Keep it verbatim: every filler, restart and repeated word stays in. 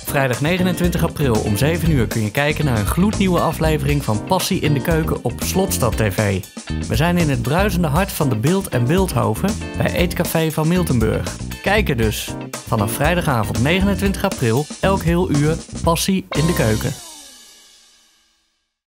Vrijdag negenentwintig april om zeven uur kun je kijken naar een gloednieuwe aflevering van Passie in de Keuken op Slotstad T V. We zijn in het bruisende hart van de Bilt en Bilthoven bij Eetcafé van Miltenburg. Kijken dus! Vanaf vrijdagavond negenentwintig april, elk heel uur, Passie in de Keuken.